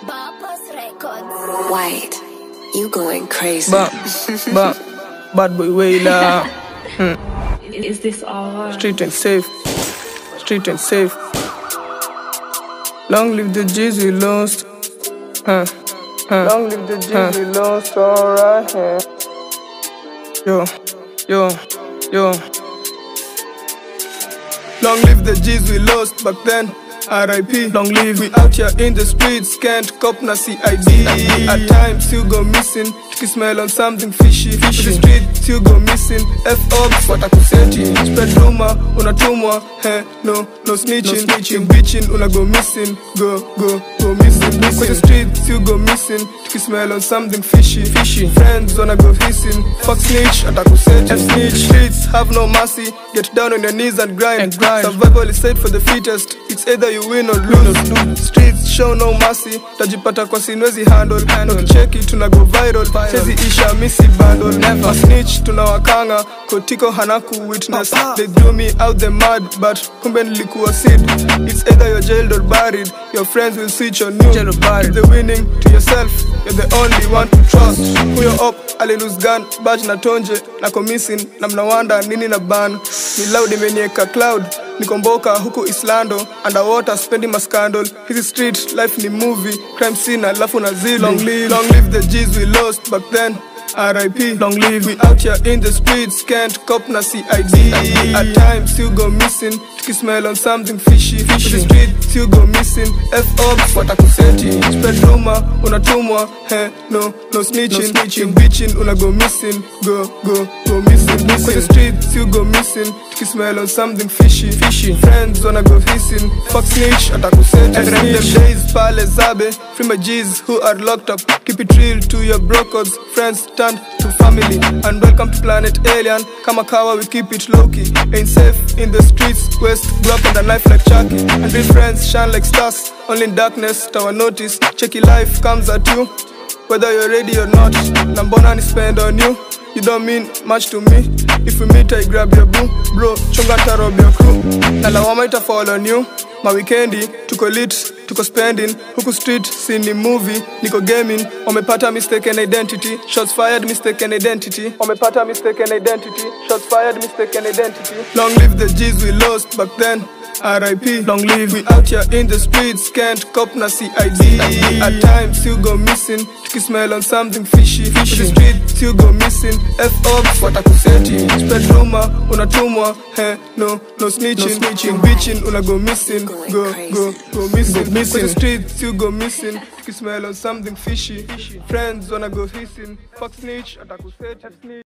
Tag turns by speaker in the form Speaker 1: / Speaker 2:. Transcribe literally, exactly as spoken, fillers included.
Speaker 1: White, you going crazy.
Speaker 2: Ba, ba, Badbuoy wailer. Hmm.
Speaker 3: Is this all?
Speaker 2: Street and safe. Street and safe. Long live the G's we lost. Huh. Huh. Long live the G's huh. we lost. Alright. Huh. Yo, yo, yo. Long live the G's we lost back then. R I P Long live. We out here in the streets, can't cop na C I D. At times you go missing, tuki smell on something fishy. Fishy. The street you go missing. F-ops watakuseti. Spread rumor, unatumwa. Hey, no, no snitching. No snitching. Bitching, una go missing. Go, go, go missing. Missing. The streets you go missing, tuki smell on something fishy. Fishy. Friends wanna go hissing. Fuck snitch, atakuseti. F-snitch. Streets have no mercy. Get down on your knees and grind. And grind. Survival is safe for the fittest. It's either you win or lose. Streets show no mercy. Tajipata kwa sinwezi handle. Ukicheki tuna go viral. Chezi isha misi bundle. Never snitch tunawakanga. Kotiko hanaku witness. They threw me out the mud, but kumbe nilikuwa seed. It's either you're jailed or buried. Your friends will switch on you. Keep the winning to yourself. You're the only one to trust. Huyo up ali lose gun. Badge na tonje nako missing. Na mnawanda nini na ban. Ni loud imenieka cloud. Nikomboka huku Islando. Underwater spending my scandal. His street life ni movie. Crime scene alafu na zili. Long live, long live the G's we lost back then. R I P Long live. We out here in the streets, can't cop na C I D. At times you go missing, tuki smell on something fishy. Fishy. The streets you go missing. F-ops watakuseti. Spread rumor, unatumwa. Hey, no, no snitching. No snitching. Bitching, una go missing. Go, go, go missing. Missing. The streets you go missing, tuki smell on something fishy. Fishy. Friends wanna go hissing. Fuck snitch, atakuseti. And them days pale zabe. Free my G's who are locked up. Keep it real to your brokers. Friends turn to family. And welcome to planet alien. Kama kawa we keep it low-key. Ain't safe in the streets. West block and a knife like Chucky. And real friends shine like stars. Only in darkness tower notice. Checky life comes at you, whether you're ready or not. Nambona ni spend on you. You don't mean much to me. If we meet I grab your boo. Bro, chunga tarob your crew. Na lawama ita fall on you. Ma weekendi, tuko lit, tuko spending. Huku street, sini movie, niko gaming. Wamepata mistaken identity. Shots fired, mistaken identity. Wamepata mistaken identity. Shots fired, mistaken identity. Long live the G's we lost back then. R I P Long live. We out here in the streets, can't cop na C I D. At times you go missing, tuki smell on something fishy. Fishy. The streets you go missing. F-ops watakuseti. Spread rumor, unatumwa. Hey, no, no snitching. No snitching. Bitching, una go missing. Go, go, go missing. Missing. The streets you go missing, tuki smell on something fishy. Friends wanna go hissing. Fuck snitch, atakuseti.